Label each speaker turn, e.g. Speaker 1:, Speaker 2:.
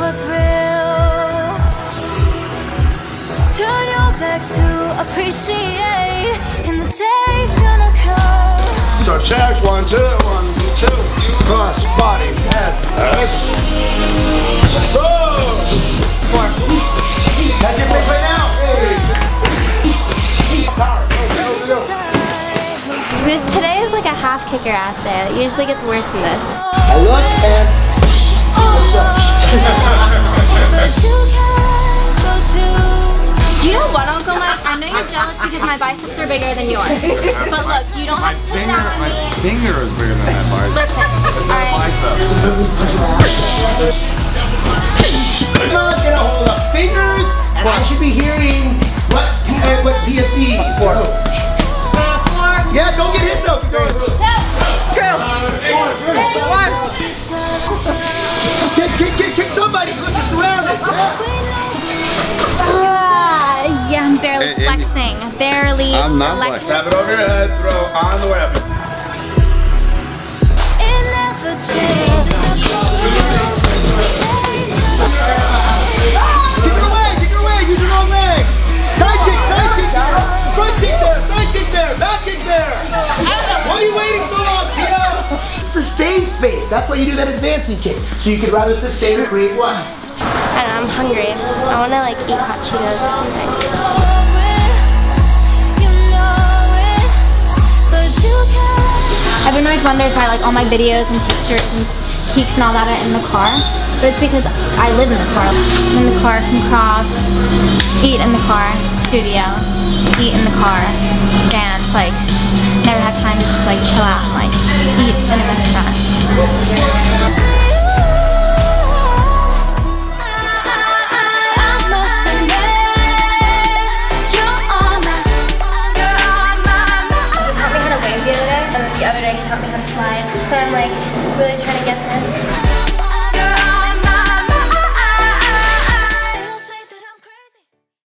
Speaker 1: what's real. Turn your backs to appreciate in the days gonna come.
Speaker 2: So check 1, 2, 1, 2. Cross body head. Yes. Go. 4. That's your face right now.
Speaker 3: Today is like a half kick your ass day. It usually gets worse than this.
Speaker 2: I look and what's up?
Speaker 3: You know what, Uncle Mike? I know you're jealous because my biceps are bigger than yours. But look, you don't have to sit down on me.
Speaker 4: My finger is bigger than that bicep.
Speaker 3: Listen, alright.
Speaker 2: I'm not gonna hold up fingers, and I should be hearing what Pia sees. Yeah, don't get hit though.
Speaker 3: True.
Speaker 2: 1. Kick somebody. Look, you're surrounded.
Speaker 3: Yeah, I'm barely flexing. Barely
Speaker 4: I'm not flexing. Tap it over your head, throw on the weapon.
Speaker 1: It never changes.
Speaker 2: Kick it away, use your own leg. Side kick there. Front kick there, side kick there, back kick there. Why are you waiting so long, Pia? Sustain space, that's why you do that advancing kick. So you could rather sustain or create what?
Speaker 3: I don't know, I'm hungry. I want to like eat hot Cheetos or something. I've been always wondering why like all my videos and pictures and peaks and all that are in the car. But it's because I live in the car. I'm in the car from Krav, eat in the car, studio, eat in the car, dance, like never have time to just like chill out and like eat in a restaurant. The other day he taught me how to slide, so I'm like really trying to get this.